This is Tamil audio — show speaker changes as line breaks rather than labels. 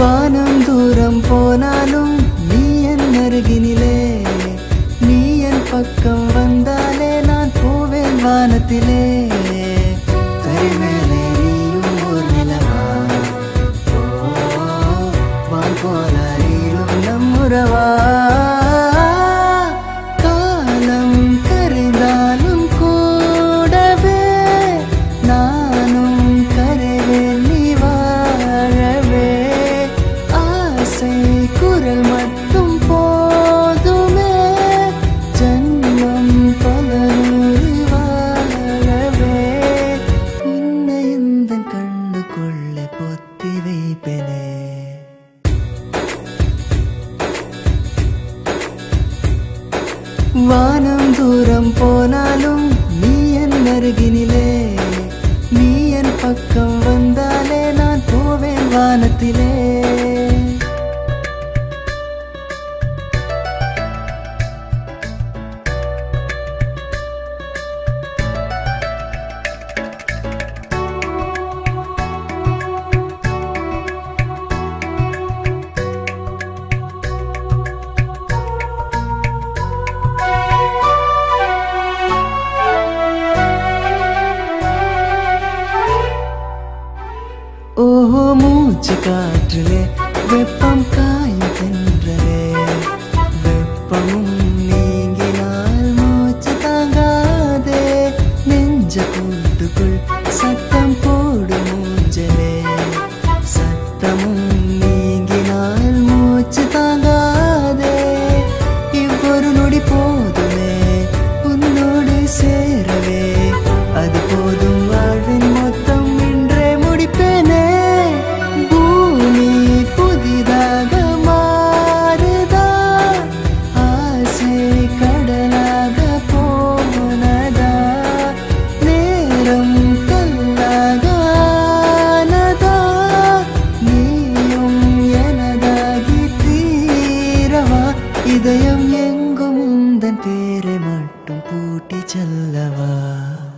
வானம் தூரம் போனாலும் நீ என் அருகினிலே, நீ என் பக்கம் வந்தாலே நான் போவேன் வானத்திலே. கரைமேலே நீயும் ஒரு நிலவா, வான் போல நீரும் நம் உறவா. காலம் கரைந்தாலும் கூடவே நானும் கரைவேன் நீ வாழவே. ஆசை குரல் மட்டும் போதுமே ஜன்மம் பல நூறு வாழவே. உன்னை இந்த கண்ணுக்குள்ளே பொத்தி வைப்பேனே. வானம் தூரம் போனாலும் நீ என் அருகினிலே, நீ என் பக்கம் வந்தாலே நான் போவேன் வானத்திலே. ஓஹோ மூச்சு காற்றிலே வெப்பம் காயும் தென்றலே. வெப்பமும் நீங்கினால் மூச்சு தாங்காதே. நெஞ்ச கூட்டுக்குள் சத்தம் போடும் மூஞ்சலே. சத்தமும் நீங்கினால் மூச்சு தாங்காதே. இவ்வொரு நொடி போதுமே உன்னோடு சேரவே. அது போதும் வாழ்வின் மொத்தம் இன்றே முடிப்பேனே. பூமி புதிதாக மாறுதா, ஆசை கடலாக போனதா. நேரம் கல்லாக ஆனதா, நீயும் எனதாகி தீரவா. இதயம் எங்கும் உந்தன் பேரை மட்டும் பூட்டி செல்லவா.